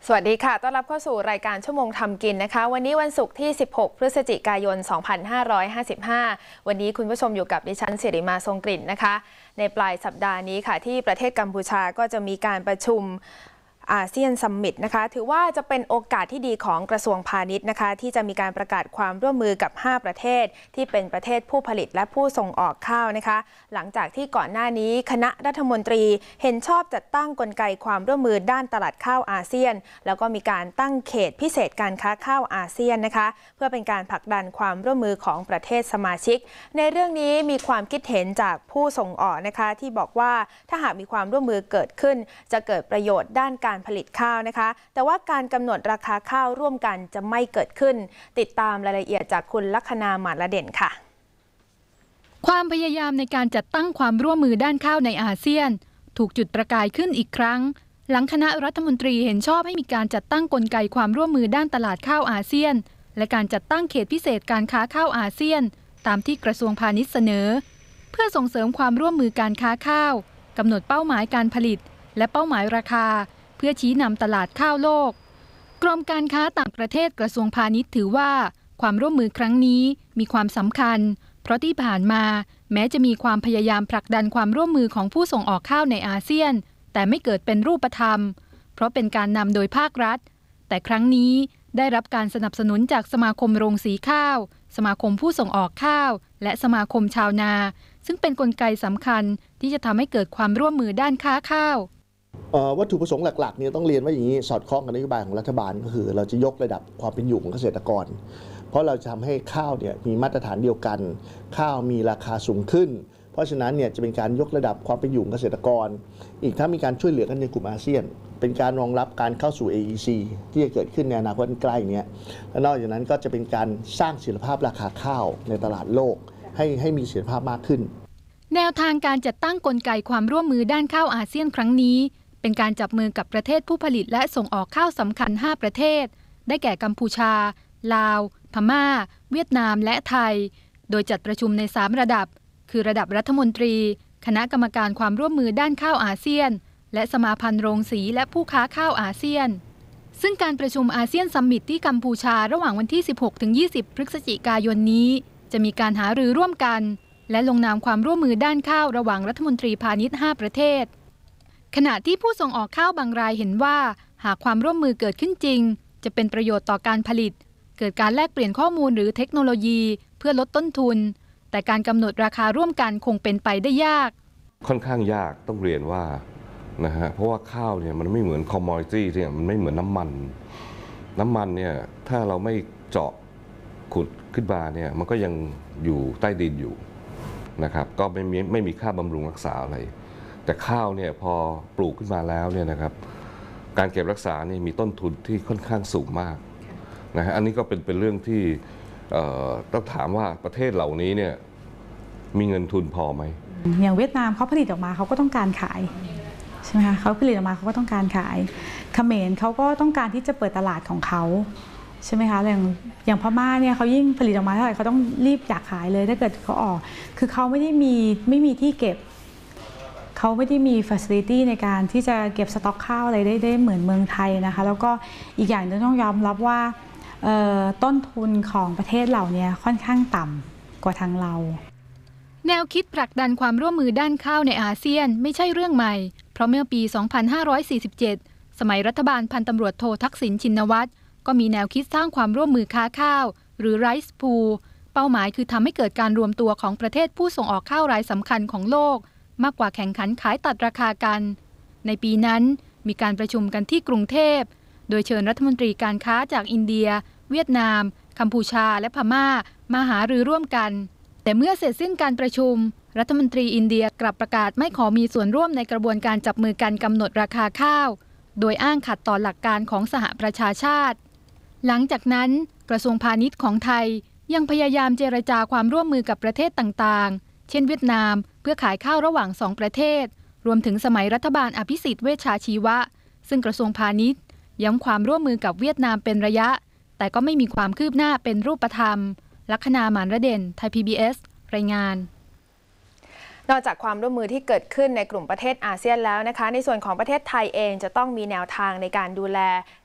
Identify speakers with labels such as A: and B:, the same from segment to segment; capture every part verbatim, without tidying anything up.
A: สวัสดีค่ะต้อนรับเข้าสู่รายการชั่วโมงทำกินนะคะวันนี้วันศุกร์ที่สิบหกพฤศจิกายนสองพันห้าร้อยห้าสิบห้าวันนี้คุณผู้ชมอยู่กับดิฉันสิริมาทรงกลิ่นนะคะในปลายสัปดาห์นี้ค่ะที่ประเทศกัมพูชาก็จะมีการประชุมอาเซียนซัมมิตนะคะถือว่าจะเป็นโอกาสที่ดีของกระทรวงพาณิชย์นะคะที่จะมีการประกาศความร่วมมือกับห้าประเทศที่เป็นประเทศผู้ผลิตและผู้ส่งออกข้าวนะคะหลังจากที่ก่อนหน้านี้คณะรัฐมนตรีเห็นชอบจัดตั้งกลไกความร่วมมือด้านตลาดข้าวอาเซียนแล้วก็มีการตั้งเขตพิเศษการค้าข้าวอาเซียนนะคะเพื่อเป็นการผลักดันความร่วมมือของประเทศสมาชิกในเรื่องนี้มีความคิดเห็นจากผู้ส่งออกนะคะที่บอกว่าถ้าหากมีความร่วมมือเกิดขึ้นจะเกิดประโยชน์ด้านการผลิตข้าวนะคะแต่ว่าการกำหนดราคาข้าวร่วมกันจะไม่เกิดขึ้นติดตามรายละเอียดจากคุณลัคนาหมาดละเด่นค่ะ
B: ความพยายามในการจัดตั้งความร่วมมือด้านข้าวในอาเซียนถูกจุดประกายขึ้นอีกครั้งหลังคณะรัฐมนตรีเห็นชอบให้มีการจัดตั้งกลไกความร่วมมือด้านตลาดข้าวอาเซียนและการจัดตั้งเขตพิเศษการค้าข้าวอาเซียนตามที่กระทรวงพาณิชย์เสนอเพื่อส่งเสริมความร่วมมือการค้าข้าวกำหนดเป้าหมายการผลิตและเป้าหมายราคาเพื่อชี้นำตลาดข้าวโลกกรมการค้าต่างประเทศกระทรวงพาณิชย์ถือว่าความร่วมมือครั้งนี้มีความสำคัญเพราะที่ผ่านมาแม้จะมีความพยายามผลักดันความร่วมมือของผู้ส่งออกข้าวในอาเซียนแต่ไม่เกิดเป็นรูปธรรมเพราะเป็นการนำโดยภาครัฐแต่ครั้งนี้ได้รับการสนับสนุนจากสมาคมโรงสีข้าวสมาคมผู้ส่งออกข้าวและสมาคมชาวนาซึ่งเป็นกลไกสำคัญที่จะทำให้เกิดความร่วมมือด้านค้าข้าว
C: วัตถุประสงค์หลักๆเนี่ยต้องเรียนว่าอย่างนี้สอดคล้องกับนโยบายของรัฐบาลก็คือเราจะยกระดับความเป็นอยู่ของเกษตรกรเพราะเราจะทำให้ข้าวเนี่ยมีมาตรฐานเดียวกันข้าวมีราคาสูงขึ้นเพราะฉะนั้นเนี่ยจะเป็นการยกระดับความเป็นอยู่ของเกษตรกรอีกทั้งมีการช่วยเหลือกันในกลุ่มอาเซียนเป็นการรองรับการเข้าสู่ เอ อี ซี ที่จะเกิดขึ้นในอนาคตใกล้นี้และนอกจากนั้นก็จะเป็นการสร้างเสถียรภาพราคาข้าวในตลาดโลกให้ให้มีเสถียรภาพมากขึ้น
B: แนวทางการจัดตั้งกลไกความร่วมมือด้านข้าวอาเซียนครั้งนี้เป็นการจับมือกับประเทศผู้ผลิตและส่งออกข้าวสำคัญห้าประเทศได้แก่กัมพูชาลาวพม่าเวียดนามและไทยโดยจัดประชุมในสามระดับคือระดับรัฐมนตรีคณะกรรมการความร่วมมือด้านข้าวอาเซียนและสมาพันธ์โรงสีและผู้ค้าข้าวอาเซียนซึ่งการประชุมอาเซียนซัมมิตที่กัมพูชาระหว่างวันที่ สิบหกถึงยี่สิบ พฤศจิกายนนี้จะมีการหารือร่วมกันและลงนามความร่วมมือด้านข้าวระหว่างรัฐมนตรีพาณิชย์ห้าประเทศขณะที่ผู้ส่งออกข้าวบางรายเห็นว่าหากความร่วมมือเกิดขึ้นจริงจะเป็นประโยชน์ต่อการผลิตเกิดการแลกเปลี่ยนข้อมูลหรือเทคโนโลยีเพื่อลดต้นทุนแต่การกำหนดราคาร่วมกันคงเป็นไปได้ยาก
D: ค่อนข้างยากต้องเรียนว่านะฮะเพราะว่าข้าวเนี่ยมันไม่เหมือนคอมมอดิตี้เนี่ยมันไม่เหมือนน้ำมันน้ำมันเนี่ยถ้าเราไม่เจาะขุดขึ้นมาเนี่ยมันก็ยังอยู่ใต้ดินอยู่นะครับก็ไม่มีไม่มีค่าบำรุงรักษาอะไรแต่ข้าวเนี่ยพอปลูกขึ้นมาแล้วเนี่ยนะครับการเก็บรักษาเนี่ยมีต้นทุนที่ค่อนข้างสูงมากนะฮะอันนี้ก็เป็นเป็นเรื่องที่ต้องถามว่าประเทศเหล่านี้เนี่ยมีเงินทุนพอไหม
E: อย่างเวียดนามเขาผลิตออกมาเขาก็ต้องการขายใช่ไหมคะเขาผลิตออกมาเขาก็ต้องการขายเขมรเขาก็ต้องการที่จะเปิดตลาดของเขาใช่ไหมคะอย่างอย่างพม่าเนี่ยเขายิ่งผลิตออกมาเท่าไหร่เขาต้องรีบอยากขายเลยถ้าเกิดเขาออกคือเขาไม่ได้มีไม่มีที่เก็บเขาไม่ได้มี facility ในการที่จะเก็บสต็อกข้าวอะไรได้ได้เหมือนเมืองไทยนะคะแล้วก็อีกอย่างนึงต้องยอมรับว่าต้นทุนของประเทศเหล่านี้ค่อนข้างต่ำกว่าทางเรา
B: แนวคิดผลักดันความร่วมมือด้านข้าวในอาเซียนไม่ใช่เรื่องใหม่เพราะเมื่อปี สองพันห้าร้อยสี่สิบเจ็ด สมัยรัฐบาลพันตำรวจโททักษิณชินวัตรก็มีแนวคิดสร้างความร่วมมือค้าข้าวหรือ Rice Pool เป้าหมายคือทำให้เกิดการรวมตัวของประเทศผู้ส่งออกข้าวรายสำคัญของโลกมากกว่าแข่งขันขายตัดราคากันในปีนั้นมีการประชุมกันที่กรุงเทพโดยเชิญรัฐมนตรีการค้าจากอินเดียเวียดนามกัมพูชาและพม่ามาหารือร่วมกันแต่เมื่อเสร็จสิ้นการประชุมรัฐมนตรีอินเดียกลับประกาศไม่ขอมีส่วนร่วมในกระบวนการจับมือกันกำหนดราคาข้าวโดยอ้างขัดต่อหลักการของสหประชาชาติหลังจากนั้นกระทรวงพาณิชย์ของไทยยังพยายามเจรจาความร่วมมือกับประเทศต่างๆเช่นเวียดนามเพื่อขายข้าวระหว่างสองประเทศรวมถึงสมัยรัฐบาลอภิสิทธิ์เวชชาชีวะซึ่งกระทรวงพาณิชย์ย้ำความร่วมมือกับเวียดนามเป็นระยะแต่ก็ไม่มีความคืบหน้าเป็นรูปธรรมลัคนาหมานระเด่นไทย พี บี เอส รายงาน
A: นอกจากความร่วมมือที่เกิดขึ้นในกลุ่มประเทศอาเซียนแล้วนะคะในส่วนของประเทศไทยเองจะต้องมีแนวทางในการดูแล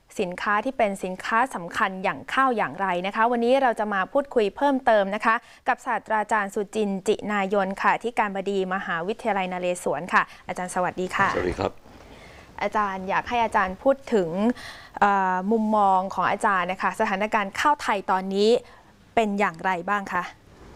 A: สินค้าที่เป็นสินค้าสำคัญอย่างข้าวอย่างไรนะคะวันนี้เราจะมาพูดคุยเพิ่มเติมนะคะกับศาสตราจารย์สุจินต์จินายนค่ะที่การบดีมหาวิทยาลัยนเรศวรค่ะอาจารย์สวัสดีค่ะ
D: สวัสดีครับ
A: อาจารย์อยากให้อาจารย์พูดถึงมุมมองของอาจารย์นะคะสถานการณ์ข้าวไทยตอนนี้เป็นอย่างไรบ้างคะ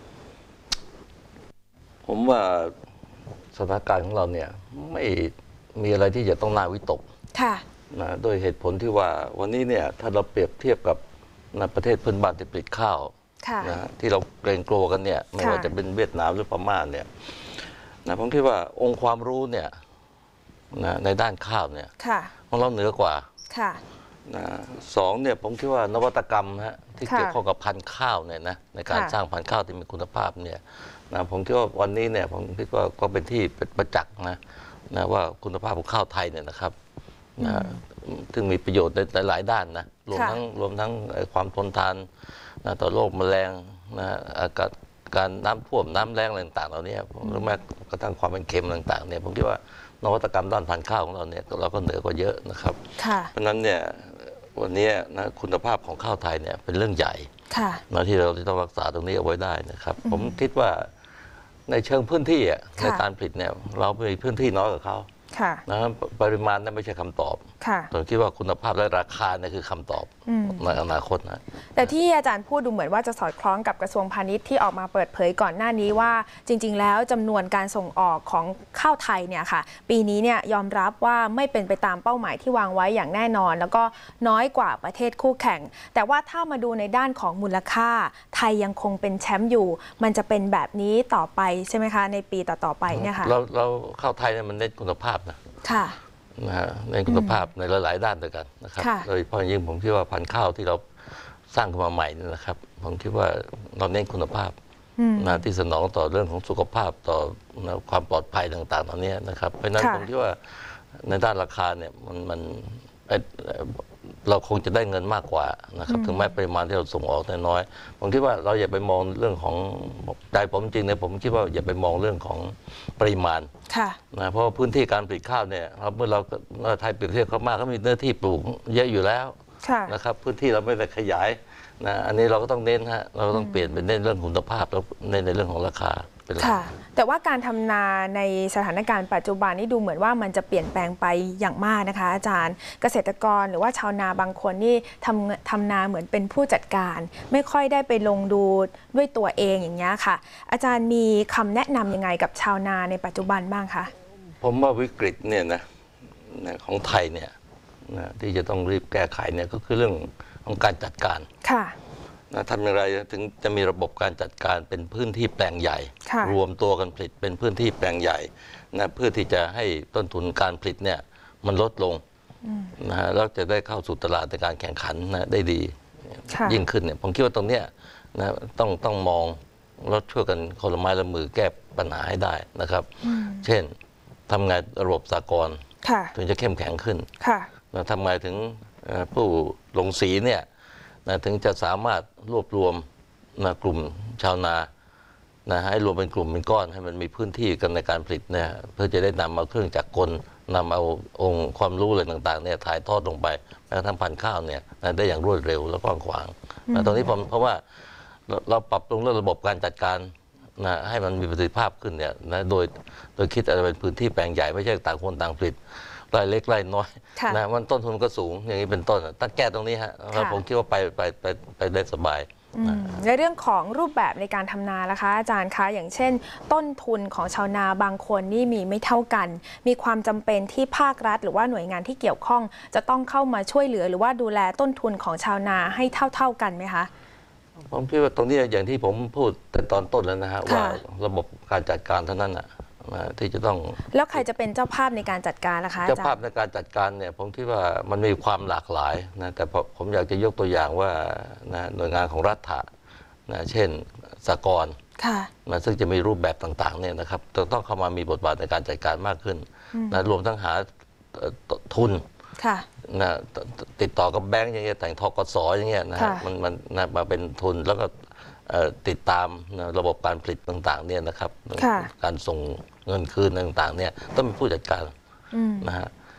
F: ผมว่าสถานการณ์ของเราเนี่ยไม่มีอะไรที่จะต้องน่าวิตกนะโดยเหตุผลที่ว่าวันนี้เนี่ยถ้าเราเปรียบเทียบกับนะประเทศเพื่อนบ้านที่ผลิตข้าวนะที่เราเกรงกลัวกันเนี่ยไม่ว่าจะเป็นเวียดนามหรือพม่าเนี่ยนะผมคิดว่าองค์ความรู้เนี่ยนะในด้านข้าวเนี่ยของเราเหนือกว่านะสองเนี่ยผมคิดว่านวัตกรรมฮะที่เกี่ยวข้องกับพันธุ์ข้าวเนี่ยนะในการสร้างพันธุ์ข้าวที่มีคุณภาพเนี่ยนะผมคิดว่าวันนี้เนี่ยผมคิดว่าก็เป็นที่ประจักษ์นะนะว่าคุณภาพของข้าวไทยเนี่ยนะครับนะซึ่งมีประโยชน์ในหลายด้านนะรวมทั้งรวมทั้งความทนทานนะต่อโรคแมลงนะการการน้ำท่วมน้ำแล้งอะไรต่างๆเหล่านี้หรือแม้กระทั่งความเป็นเค็มต่างๆเนี่ยผมคิดว่านวัตกรรมด้านพันธุ์ข้าวของเราเนี่ยเราก็เหนือกว่าเยอะนะครับเพราะฉะนั้นเนี่ยวันนี้นะคุณภาพของข้าวไทยเนี่ยเป็นเรื่องใหญ่นะที่เราต้องรักษาตรงนี้เอาไว้ได้นะครับผมคิดว่าในเชิงพื้นที่ในการผลิตเนี่ยเรามีพื้นที่น้อยกว่าเขานะปริมาณนั้นไม่ใช่คำตอบผมคิดว่าคุณภาพและราคาเนี่ยคือคำตอบในอนาคตนะ
A: แต่ที่อาจารย์พูดดูเหมือนว่าจะสอดคล้องกับกระทรวงพาณิชย์ที่ออกมาเปิดเผยก่อนหน้านี้ว่าจริงๆแล้วจำนวนการส่งออกของข้าวไทยเนี่ยค่ะปีนี้เนี่ยยอมรับว่าไม่เป็นไปตามเป้าหมายที่วางไว้อย่างแน่นอนแล้วก็น้อยกว่าประเทศคู่แข่งแต่ว่าถ้ามาดูในด้านของมูลค่าไทยยังคงเป็นแชมป์อยู่มันจะเป็นแบบนี้ต่อไปใช่ไหมคะในปีต่อๆไปเนี่ยค่ะ
F: เราเราข้าวไทยเนี่ยมันเน้นคุณภาพนะ
A: ค่ะ
F: นะฮะในคุณภาพในหลายๆด้านด้วยกันนะครับโดยเฉพาะยิ่งผมคิดว่าพันธุ์ข้าวที่เราสร้างขึ้นมาใหม่นี่นะครับผมคิดว่าเราเน้นคุณภาพนะที่สนองต่อเรื่องของสุขภาพต่อนะความปลอดภัยต่างๆเหล่านี้นะครับเพราะฉะนั้นผมคิดว่าในด้านราคาเนี่ยมันมันเราคงจะได้เงินมากกว่านะครับถึงแม้ปริมาณที่เราส่งออกน้อยผมคิดว่าเราอย่าไปมองเรื่องของใจผมจริงเนี่ยผมคิดว่าอย่าไปมองเรื่องของปริมาณนะเพราะพื้นที่การผลิตข้าวเนี่ยเมื่อเราไทยเปรียบเทียบเขามากเขามีเนื้อที่ปลูกเยอะอยู่แล้วนะครับพื้นที่เราไม่ได้ขยายนะอันนี้เราก็ต้องเน้นฮะเราต้องเปลี่ยนเป็นเน้นเรื่องคุณภาพแล้วเน้นในเรื่องของราคา
A: ค่ะแต่ว่าการทำนาในสถานการณ์ปัจจุบันนี้ดูเหมือนว่ามันจะเปลี่ยนแปลงไปอย่างมากนะคะอาจารย์เกษตรกรหรือว่าชาวนาบางคนนี่ทำทำนาเหมือนเป็นผู้จัดการไม่ค่อยได้ไปลงดูด้วยตัวเองอย่างเงี้ยค่ะอาจารย์มีคำแนะนำยังไงกับชาวนาในปัจจุบันบ้างคะ
F: ผมว่าวิกฤตเนี่ยนะของไทยเนี่ยนะที่จะต้องรีบแก้ไขเนี่ยก็คือเรื่องของการจัดการค่ะนะทำอย่างไรถึงจะมีระบบการจัดการเป็นพื้นที่แปลงใหญ่รวมตัวกันผลิตเป็นพื้นที่แปลงใหญ่นะเพื่อที่จะให้ต้นทุนการผลิตเนี่ยมันลดลงนะฮะแล้วจะได้เข้าสู่ตลาดในการแข่งขันนะได้ดียิ่งขึ้นเนี่ยผมคิดว่าตรงเนี้ยนะต้องต้องมองแล้วช่วยกันคนละไม้ละมือแก้ปัญหาให้ได้นะครับเช่นทำไงระบบสหกรณ์ถึงจะเข้มแข็งขึ้นนะทำไงถึงผู้ลงสีเนี่ยนะถึงจะสามารถรวบรวมนะกลุ่มชาวนานะให้รวมเป็นกลุ่มเป็นก้อนให้มันมีพื้นที่กันในการผลิตเนี่ยเพื่อจะได้นำเอาเครื่องจักรกลนำเอาองค์ความรู้อะไรต่างๆเนี่ยถ่ายทอดลงไปแม้กระทั่งพันธุ์ข้าวเนี่ยนะได้อย่างรวดเร็วและกว้างขวางนะตรงนี้ผมเพราะว่าเราปรับปรุงเรื่องระบบการจัดการนะให้มันมีประสิทธิภาพขึ้นเนี่ยนะโดยโดยคิดอะไรเป็นพื้นที่แปลงใหญ่ไม่ใช่ต่างคนต่างผลิตรายเล็กรายน้อยนะมันต้นทุนก็สูงอย่างนี้เป็นต้นถ้าแก้ตรงนี้ฮะผมคิดว่าไปไปไปไปได้สบาย
A: ในเรื่องของรูปแบบในการทำนาล่ะคะอาจารย์คะอย่างเช่นต้นทุนของชาวนาบางคนนี่มีไม่เท่ากันมีความจำเป็นที่ภาครัฐหรือว่าหน่วยงานที่เกี่ยวข้องจะต้องเข้ามาช่วยเหลือหรือว่าดูแลต้นทุนของชาวนาให้เท่าๆกันไหมคะ
F: ผมคิดว่าตรงนี้อย่างที่ผมพูดแต่ตอนต้นแล้วนะฮะว่าระบบการจัดการเท่านั้นอ่ะที่จะต้อง
A: แล้วใครจะเป็นเจ้าภาพในการจัดการล่ะคะ
F: เจ้าภาพในการจัดการเนี่ยผมคิดว่ามันมีความหลากหลายนะแต่ผมอยากจะยกตัวอย่างว่านะหน่วยงานของรัฐะนะเช่นสหกรณ์นะซึ่งจะมีรูปแบบต่างๆเนี่ยนะครับจะต้องเข้ามามีบทบาทในการจัดการมากขึ้นนะรวมทั้งหาทุนนะติดต่อกับแบงก์อย่างเงี้ยแต่งทกสอย่างเงี้ยนะมันมันนะมาเป็นทุนแล้วก็ติดตามระบบการผลิตต่างๆเนี่ยนะครับการส่งเงินคืนต่างๆเนี่ยต้องมีผู้จัดการนะฮะ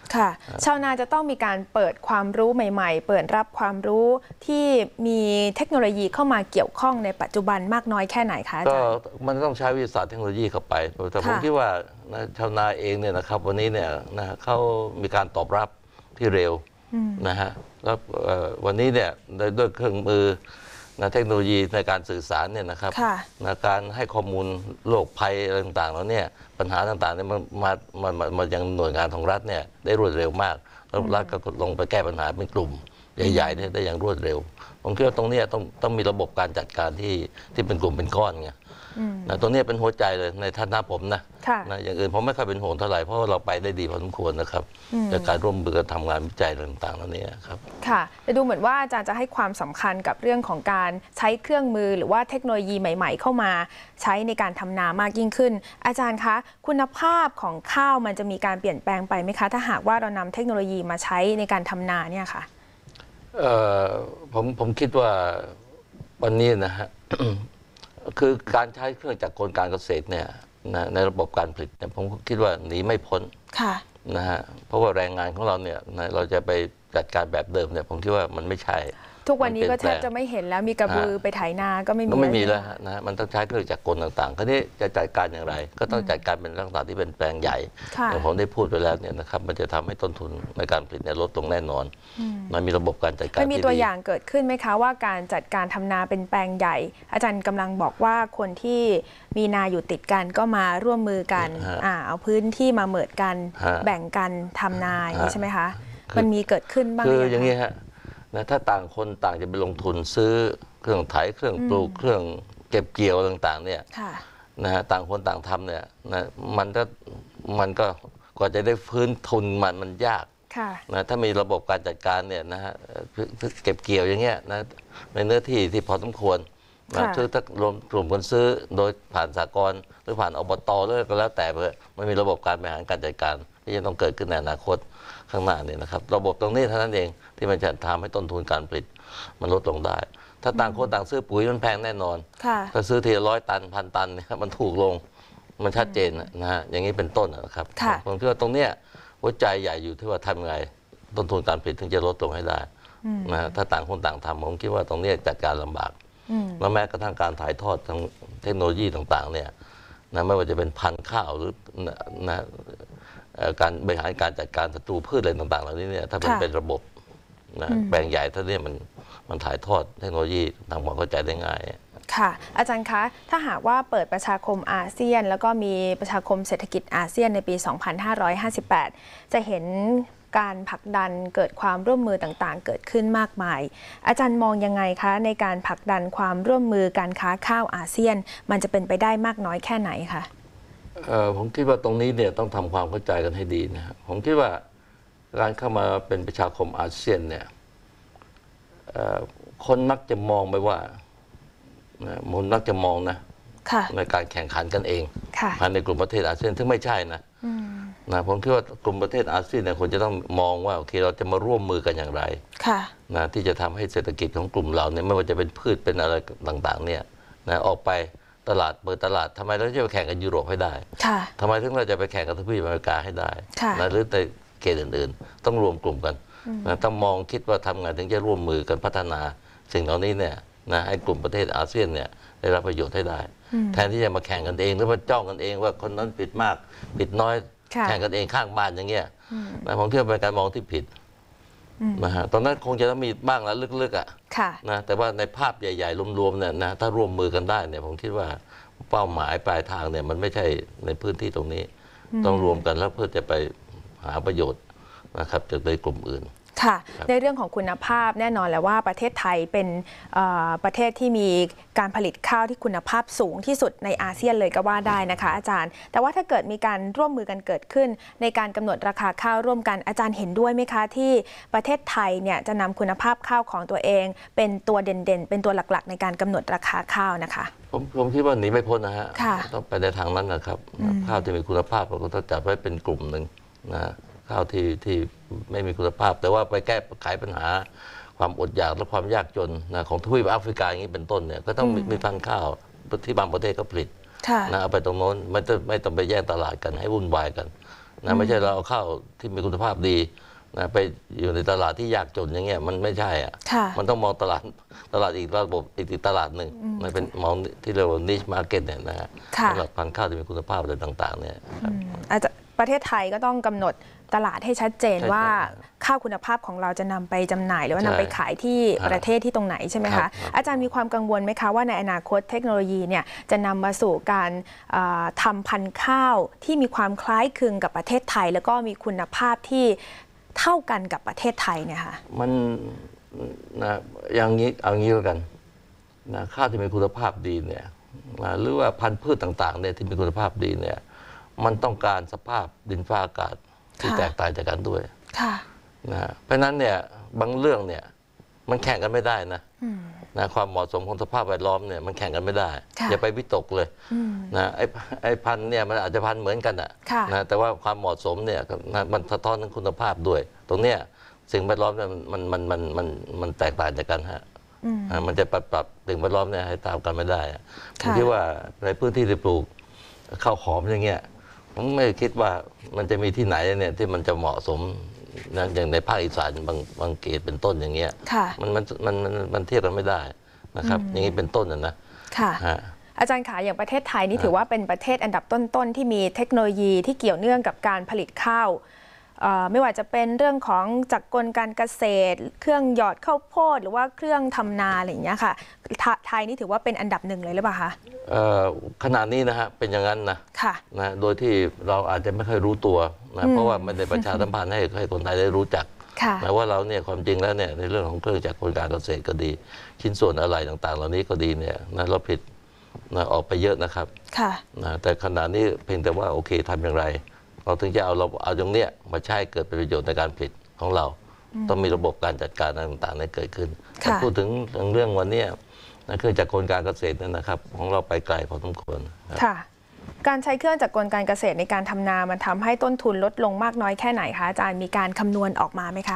A: ค่ะชาวนาจะต้องมีการเปิดความรู้ใหม่ๆเปิดรับความรู้ที่มีเทคโนโลยีเข้ามาเกี่ยวข้องในปัจจุบันมากน้อยแค่ไหนคะอาจารย์
F: ก็มันต้องใช้วิทยาศาสตร์เทคโนโลยีเข้าไปแต่ผมคิดว่าชาวนาเองเนี่ยนะครับวันนี้เนี่ยนะเขามีการตอบรับที่เร็วนะฮะแล้ววันนี้เนี่ยด้วยเครื่องมือนะเทคโนโลยีในการสื่อสารเนี่ยนะครับนะการให้ข้อมูลโรคภัยต่างๆแล้วเนี่ยปัญหาต่างๆเนี่ยมันมามามายังหน่วยงานของรัฐเนี่ยได้รวดเร็วมากแล้วรัฐก็ลงไปแก้ปัญหาเป็นกลุ่มใหญ่ๆเนี่ยได้อย่างรวดเร็วผมคิดว่าตรงนี้ต้องต้องมีระบบการจัดการที่ที่เป็นกลุ่มเป็นก้อนไงนะตรงนี้เป็นหัวใจเลยในฐานะผมนะนะอย่างอื่นผมไม่ค่อยเป็นห่วงเท่าไหร่เพราะเราไปได้ดีพอสมควรนะครับจากการร่วมมือกันทำงานวิจัยต่างๆแล้วนี้ครับ
A: ค่ะแต่ดูเหมือนว่าอาจารย์จะให้ความสำคัญกับเรื่องของการใช้เครื่องมือหรือว่าเทคโนโลยีใหม่ๆเข้ามาใช้ในการทำนามากยิ่งขึ้นอาจารย์คะคุณภาพของข้าวมันจะมีการเปลี่ยนแปลงไปไหมคะถ้าหากว่าเรานำเทคโนโลยีมาใช้ในการทำนาเนี่ยค่ะ
F: เอ่อผมผมคิดว่าวันนี้นะฮะ คือการใช้เครื่องจักรกลการเกษตรเนี่ยนะในระบบการผลิตเนี่ยผมคิดว่าหนีไม่พ้นนะฮะเพราะว่าแรงงานของเราเนี่ยนะเราจะไปจัดการแบบเดิมเนี่ยผมคิดว่ามันไม่ใช่
A: ทุกวันนี้ก็แทบจะไม่เห็นแล้วมีกระบือไปไถนาก็ไม่มี
F: ก็ไม่มีแล้วนะมันต้องใช้เครื่องจักรกลต่างๆคราวนี้จะจัดการอย่างไรก็ต้องจัดการเป็นลักษณะที่เป็นแปลงใหญ่อย่างผมได้พูดไปแล้วเนี่ยนะครับมันจะทำให้ต้นทุนในการผลิตเนี่ยลดลงแน่นอนมันมีระบบการจัดการที่ดี
A: มีตัวอย่างเกิดขึ้นไหมคะว่าการจัดการทำนาเป็นแปลงใหญ่อาจารย์กำลังบอกว่าคนที่มีนาอยู่ติดกันก็มาร่วมมือกันอ่าเอาพื้นที่มาเหมิดกันแบ่งกันทำนาใช่ไหมคะมันมีเกิดขึ้นบ้าง
F: คืออย่างนี้ฮะนะถ้าต่างคนต่างจะไปลงทุนซื้อเครื่องไถเครื่องปลูกเครื่องเก็บเกี่ยวต่างๆเนี่ยนะฮะต่างคนต่างทำเนี่ยนะมันก็มันก็กว่าจะได้พื้นทุนมันมันยากนะถ้ามีระบบการจัดการเนี่ยนะฮะเก็บเกี่ยวอย่างเงี้ยนะในเนื้อที่ที่พอสมควรนะซื้อถ้ารวมกลุ่มคนซื้อโดยผ่านสหกรณ์หรือผ่านอบตหรือก็แล้วแต่เพื่อมันมีระบบการบริหารการจัดการที่จะต้องเกิดขึ้นในอนาคตข้างหน้าเนี่ยนะครับระบบตรงนี้เท่านั้นเองที่มันจะทำให้ต้นทุนการผลิตมันลดลงได้ถ้าต่างคนต่างซื้อปุ๋ยมันแพงแน่นอนถ้าซื้อทีละร้อยตันพันตันเนี่ยมันถูกลงมันชัดเจนนะฮะอย่างนี้เป็นต้นนะครับผมคิดว่าตรงเนี้ยหัวใจใหญ่อยู่ที่ว่าทำไงต้นทุนการผลิตถึงจะลดลงให้ได้นะถ้าต่างคนต่างทำผมคิดว่าตรงนี้จัดการลำบากแล้วแม้กระทั่งการถ่ายทอดทางเทคโนโลยีต่างๆเนี่ยนะไม่ว่าจะเป็นพันธุ์ข้าวหรือนะการบริหารการจัดการศัตรูพืชอะไรต่างๆเหล่านี้เนี่ยถ้ามันเป็นระบบนะแปลงใหญ่ถ้าเนี่ยมันมันถ่ายทอดเทคโนโลยีทางความเข้าใจได้ง่าย
A: ค่ะอาจารย์คะถ้าหากว่าเปิดประชาคมอาเซียนแล้วก็มีประชาคมเศรษฐกิจอาเซียนในปี สองพันห้าร้อยห้าสิบแปด จะเห็นการผลักดันเกิดความร่วมมือต่างๆเกิดขึ้นมากมายอาจารย์มองยังไงคะในการผลักดันความร่วมมือการค้าข้าวอาเซียนมันจะเป็นไปได้มากน้อยแค่ไหนคะ
F: ผมคิดว่าตรงนี้เนี่ยต้องทำความเข้าใจกันให้ดีนะครับผมคิดว่าการเข้ามาเป็นประชาคมอาเซียนเนี่ยคนมักจะมองไปว่าคนมักจะมองนะในการแข่งขันกันเองภายในกลุ่มประเทศอาเซียนซึ่งไม่ใช่นะนะผมคิดว่ากลุ่มประเทศอาเซียนเนี่ยควรจะต้องมองว่าโอเคเราจะมาร่วมมือกันอย่างไรนะที่จะทำให้เศรษฐกิจของกลุ่มเราเนี่ยไม่ว่าจะเป็นพืชเป็นอะไรต่างๆเนี่ยนะออกไปตลาดเปิดตลาดทำไมเราจะไปแข่งกับยุโรปให้ได้ทำไมถึงเราจะไปแข่งกับทวีปอเมริกาให้ได้นะหรือในเขตอื่นๆต้องรวมกลุ่มกันนะต้องมองคิดว่าทำไงถึงจะร่วมมือกันพัฒนาสิ่งเหล่านี้เนี่ยนะให้กลุ่มประเทศอาเซียนเนี่ยได้รับประโยชน์ให้ได้แทนที่จะมาแข่งกันเองหรือมาจ้องกันเองว่าคนนั้นผิดมากผิดน้อยแข่งกันเองข้างบ้านอย่างเงี้ยนะผมคิดว่าเป็นการมองที่ผิดนะฮะตอนนั้นคงจะต้องมีบ้างแล้วลึกๆอ่ะนะแต่ว่าในภาพใหญ่ๆรวมๆเนี่ยนะถ้าร่วมมือกันได้เนี่ยผมคิดว่าเป้าหมายปลายทางเนี่ยมันไม่ใช่ในพื้นที่ตรงนี้ต้องรวมกันแล้วเพื่อจะไปหาประโยชน์นะครับจากในกลุ่มอื่น
A: ค่ะในเรื่องของคุณภาพแน่นอนแล้วว่าประเทศไทยเป็นประเทศที่มีการผลิตข้าวที่คุณภาพสูงที่สุดในอาเซียนเลยก็ว่าได้นะคะอาจารย์แต่ว่าถ้าเกิดมีการร่วมมือกันเกิดขึ้นในการกำหนดราคาข้าวร่วมกันอาจารย์เห็นด้วยไหมคะที่ประเทศไทยเนี่ยจะนำคุณภาพข้าวของตัวเองเป็นตัวเด่นๆเป็นตัวหลักๆในการกำหนดราคาข้าวนะคะ
F: ผมผมคิดว่าหนีไม่พ้นนะฮะต้องไปในทางนั้นนะครับข้าวที่มีคุณภาพเราก็ต้องจัดไว้เป็นกลุ่มหนึ่งนะข้าวที่ที่ไม่มีคุณภาพแต่ว่าไปแก้ไขปัญหาความอดอยากและความยากจนนะของทวีปแอฟริกาอย่างนี้เป็นต้นเนี่ยก็ต้องมีพันธุ์ข้าวที่บางประเทศก็ผลิตนะเอาไปตรงโน้นไม่ต้องไม่ต้องไปแย่งตลาดกันให้วุ่นวายกันนะไม่ใช่เราเอาข้าวที่มีคุณภาพดีนะไปอยู่ในตลาดที่ยากจนอย่างเงี้ยมันไม่ใช่อ่ะมันต้องมองตลาดตลาดอีกระบบอีกตลาดหนึ่งมันเป็นมองที่เรียกว่า niche market เนี่ยนะฮะสำหรับพันธุ์ข้าวที่มีคุณภาพอะไรต่างๆเนี่ย
A: อาจจะประเทศไทยก็ต้องกำหนดตลาดให้ชัดเจนว่าข้าวคุณภาพของเราจะนำไปจำหน่ายหรือว่านำไปขายที่ประเทศที่ตรงไหนใช่ไหมคะอาจารย์มีความกังวลไหมคะว่าในอนาคตเทคโนโลยีเนี่ยจะนำมาสู่การทำพันธุ์ข้าวที่มีความคล้ายคลึงกับประเทศไทยแล้วก็มีคุณภาพที่เท่ากันกับประเทศไทยเนี่ยค่ะ
F: มันนะอย่างนี้เอางี้แล้วกันนะข้าวที่มีคุณภาพดีเนี่ยนะหรือว่าพันธุ์พืชต่างๆเนี่ยที่มีคุณภาพดีเนี่ยมันต้องการสภาพดินฟ้าอากาศที่แตกต่างจากกันด้วยนะเพราะนั้นเนี่ยบางเรื่องเนี่ยมันแข่งกันไม่ได้นะนะความเหมาะสมของสภาพแวดล้อมเนี่ยมันแข่งกันไม่ได้อย่าไปวิตกเลยนะไอ้ไอ้พันธุ์เนี่ยมันอาจจะพันธุ์เหมือนกันอะนะแต่ว่าความเหมาะสมเนี่ยมันสะท้อนถึงคุณภาพด้วยตรงเนี้ยสิ่งแวดล้อมเนี่ยมันมันมันมันมันแตกต่างจากกันฮะมันจะปรับปรับสิ่งแวดล้อมเนี่ยให้ตามกันไม่ได้ผมคิดว่าในพื้นที่ที่ปลูกข้าวหอมอย่างเงี้ยผมไม่คิดว่ามันจะมีที่ไหนเนี่ยที่มันจะเหมาะสมนะอย่างในภาคอีสานบางบางเขตเป็นต้นอย่างเงี้ยมันมันมันมันมันเทียบกันไม่ได้นะครับอย่างนี้เป็นต้นนะนะ
A: ค่ะอาจารย์ขาอย่างประเทศไทยนี่ถือว่าเป็นประเทศอันดับต้นๆที่มีเทคโนโลยีที่เกี่ยวเนื่องกับการผลิตข้าวไม่ว่าจะเป็นเรื่องของจักรกลการเกษตรเครื่องหยอดข้าวโพดหรือว่าเครื่องทำนาอะไรอย่างเงี้ยค่ะไทยนี่ถือว่าเป็นอันดับหนึ่งเลยหรือเปล่าคะ
F: ขณะนี้นะฮะเป็นอย่างนั้นนะนะโดยที่เราอาจจะไม่ค่อยรู้ตัวนะเพราะว่าไม่ได้ประชาสัมพันธ์ให้ให้คนไทยได้รู้จักนะว่าเราเนี่ยความจริงแล้วเนี่ยในเรื่องของเครื่องจักรกลการเกษตรก็ดีชิ้นส่วนอะไรต่างๆเหล่านี้ก็ดีเนี่ยนะเราผิดนะออกไปเยอะนะครับนะแต่ขณะนี้เพียงแต่ว่าโอเคทำอย่างไรเราถึงจะเอาเราเอาตรงเนี้ยมาใช้เกิดเป็นประโยชน์ในการผลิตของเราต้องมีระบบการจัดการต่างๆนี้เกิดขึ้นพูดถึงเรื่องวันนี้นะเครื่องจักรกลการเกษตรนั่นนะครับของเราไปไกลพอสมควร
A: ค่ะการใช้เครื่องจักรกลการเกษตรในการทำนามันทำให้ต้นทุนลดลงมากน้อยแค่ไหนคะอาจารย์มีการคำนวณออกมาไหมคะ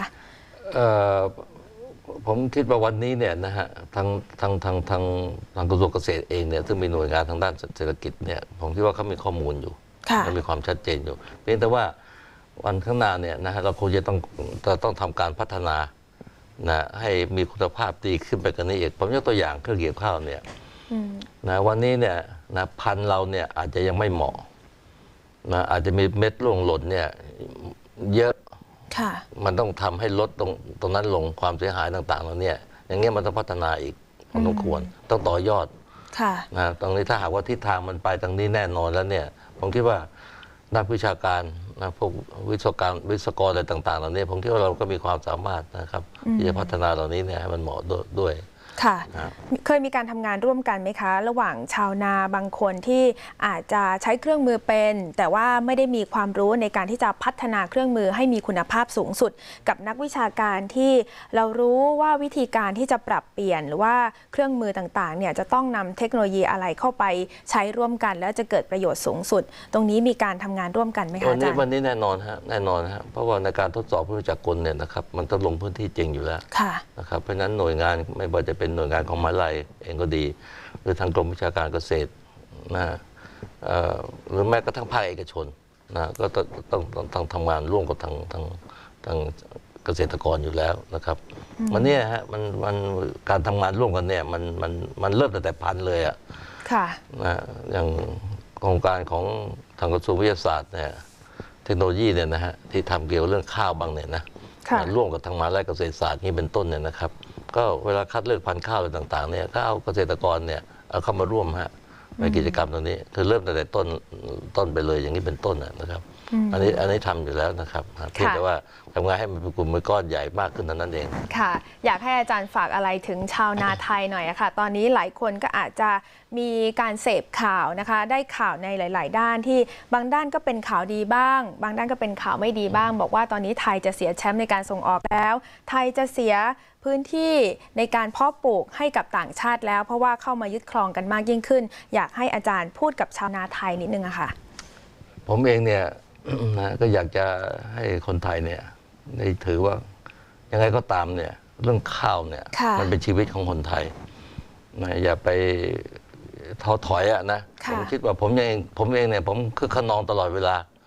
F: ผมคิดว่าวันนี้เนี่ยนะฮะทางทางทางทางทางกระทรวงเกษตรเองเนี่ยซึ่งมีหน่วยงานทางด้านเศรษฐกิจเนี่ยผมคิดว่าเขามีข้อมูลอยู่มันมีความชัดเจนอยู่เพียงแต่ว่าวันข้างหน้าเนี่ยนะฮะเราคงจะต้องจะต้องทำการพัฒนานะให้มีคุณภาพดีขึ้นไปกว่านี้อีกผมยกตัวอย่างเครื่องเกี่ยวข้าวเนี่ยนะวันนี้เนี่ยนะพันธุ์เราเนี่ยอาจจะยังไม่เหมาะนะอาจจะมีเม็ดร่วงหล่นเนี่ยเยอะมันต้องทำให้ลดตรงตรงนั้นลงความเสียหายต่างๆแล้วเนี่ยอย่างเงี้ยมันต้องพัฒนาอีกพอสมควรต้องต่อยอดนะตรงนี้ถ้าหากว่าทิศทางมันไปทางนี้แน่นอนแล้วเนี่ยผมคิดว่านักวิชาการนะพวกวิศวการวิศวกรอะไรต่างๆเหล่านี้ผมคิดว่าเราก็มีความสามารถนะครับที่จะพัฒนาเหล่านี้เนี่ยให้มันเหมาะด้วย
A: ค่ะเคยมีการทำงานร่วมกันไหมคะระหว่างชาวนาบางคนที่อาจจะใช้เครื่องมือเป็นแต่ว่าไม่ได้มีความรู้ในการที่จะพัฒนาเครื่องมือให้มีคุณภาพสูงสุดกับนักวิชาการที่เรารู้ว่าวิธีการที่จะปรับเปลี่ยนหรือว่าเครื่องมือต่างๆเนี่ยจะต้องนำเทคโนโลยีอะไรเข้าไปใช้ร่วมกันแล้วจะเกิดประโยชน์สูงสุดตรงนี้มีการทำงานร่วมกันไหมคะอาจารย์
F: วันนี้แน่นอนฮะแน่นอนฮะเพราะว่าในการทดสอบเครื่องจักรกลเนี่ยนะครับมันต้องลงพื้นที่จริงอยู่แล้วนะครับเพราะฉะนั้นหน่วยงานไม่ว่าจะเป็นหน่วยงานของมหาวิทยาลัยเองก็ดีหรือทางกรมวิชาการเกษตรนะหรือแม้กระทั่งภาคเอกชนนะก็ต้องต้องต้องทำงานร่วมกับทางทางทางเกษตรกรอยู่แล้วนะครับมันเนี่ยฮะมันมันการทำงานร่วมกันเนี่ยมันมันมันเริ่มตั้งแต่พันเลยอ่ะนะอย่างโครงการของทางกระทรวงวิทยาศาสตร์เนี่ยเทคโนโลยีเนี่ยนะฮะที่ทำเกี่ยวกับเรื่องข้าวบางเนี่ยนะร่วมกับทางมหาวิทยาลัยเกษตรศาสตร์นี่เป็นต้นเนี่ยนะครับก็เวลาคัดเลือกพันธุ์ข้าวอะไรต่างๆเนี่ยก็เอาเกษตรกรเนี่ยเอาเข้ามาร่วมฮะในกิจกรรมตรงนี้คือเริ่มตั้งแต่ต้นต้นไปเลยอย่างนี้เป็นต้นนะครับอันนี้อันนี้ทำอยู่แล้วนะครับเพียงแต่ว่าทำงานให้มันเป็นกลุ่มเป็นก้อนใหญ่มากขึ้นเท่านั้นเอง
A: ค่ะอยากให้อาจารย์ฝากอะไรถึงชาวนาไทยหน่อยอะค่ะตอนนี้หลายคนก็อาจจะมีการเสพข่าวนะคะได้ข่าวในหลายๆด้านที่บางด้านก็เป็นข่าวดีบ้างบางด้านก็เป็นข่าวไม่ดีบ้างบอกว่าตอนนี้ไทยจะเสียแชมป์ในการส่งออกแล้วไทยจะเสียพื้นที่ในการเพาะปลูกให้กับต่างชาติแล้วเพราะว่าเข้ามายึดครองกันมากยิ่งขึ้นอยากให้อาจารย์พูดกับชาวนาไทยนิดนึงอะค่ะ
F: ผมเองเนี่ยนะก็อยากจะให้คนไทยเนี่ยได้ถือว่ายังไงก็ตามเนี่ยเรื่องข้าวเนี่ยมันเป็นชีวิตของคนไทยนะอย่าไปท้อถอยอะนะผมคิดว่าผมเองผมเองเนี่ยผมคือขนองตลอดเวลา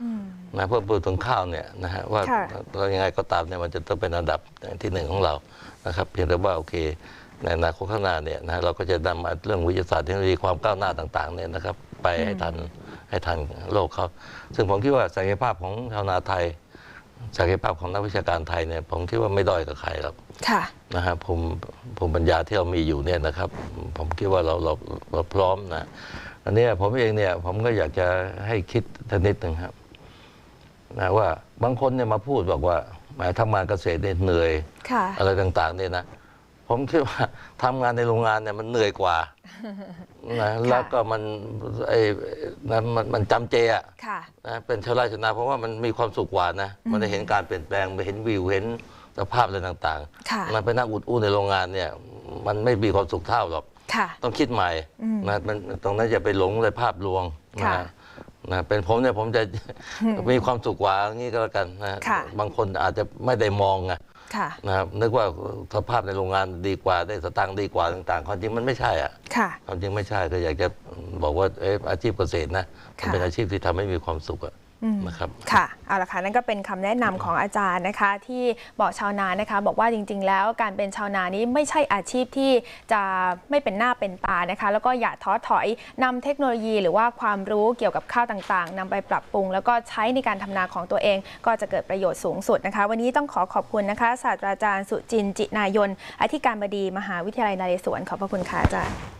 F: นะเพื่อพูดถึงข้าวเนี่ยนะฮะว่าเรายังไงก็ตามเนี่ยมันจะต้องเป็นอันดับที่หนึ่งของเรานะครับเพียงแต่ว่าโอเคในอนาคตข้างหน้าเนี่ยนะเราก็จะนำเรื่องวิทยาศาสตร์เทคโนโลยีความก้าวหน้าต่างๆเนี่ยนะครับไปให้ทันให้ทันโลกเขาซึ่งผมคิดว่าศักยภาพของชาวนาไทยศักยภาพของนักวิชาการไทยเนี่ยผมคิดว่าไม่ด้อยกับใครครับนะฮะภูมิภูมิปัญญาที่เรามีอยู่เนี่ยนะครับผมคิดว่าเราเราเราพร้อมนะอันนี้ผมเองเนี่ยผมก็อยากจะให้คิดนิดหนึ่งครับนะว่าบางคนเนี่ยมาพูดบอกว่าหมายทำงานเกษตรเนี่ยเหนื่อยอะไรต่างๆเนี่ยนะผมคิดว่าทำงานในโรงงานเนี่ยมันเหนื่อยกว่านะแล้วก็มันไอ้มันมันจำเจอะนะเป็นชาวไร่ชาวนาเพราะว่ามันมีความสุขกว่านะมันได้เห็นการเปลี่ยนแปลงไปเห็นวิวเห็นสภาพอะไรต่างๆมันไปนั่งอุดอู้ในโรงงานเนี่ยมันไม่มีความสุขเท่าหรอกต้องคิดใหม่นะมันตรงนั้นจะไปหลงในภาพลวงนะนะเป็นผมเนี่ยผมจะมีความสุขกว่าอย่างนี้ก็แล้วกันนะบางคนอาจจะไม่ได้มองไงนะครับนึกว่าสภาพในโรงงานดีกว่าได้สตางค์ดีกว่าต่างๆความจริงมันไม่ใช่อ่ะความจริงไม่ใช่ก็อยากจะบอกว่าเอออาชีพเกษตรนะเป็นอาชีพที่ทำให้มีความสุขอ่ะนะครับ
A: ค่ะเอาละค่ะนั่นก็เป็นคำแนะนำของอาจารย์นะคะที่บอกชาวนานะคะบอกว่าจริงๆแล้วการเป็นชาวนานี้ไม่ใช่อาชีพที่จะไม่เป็นหน้าเป็นตานะคะแล้วก็อย่าท้อถอยนำเทคโนโลยีหรือว่าความรู้เกี่ยวกับข้าวต่างๆนำไปปรับปรุงแล้วก็ใช้ในการทำนาของตัวเองก็จะเกิดประโยชน์สูงสุดนะคะวันนี้ต้องขอขอบคุณนะคะศาสตราจารย์สุจินต์ จินายนอธิการบดีมหาวิทยาลัยนเรศวรขอบพระคุณค่ะอาจารย์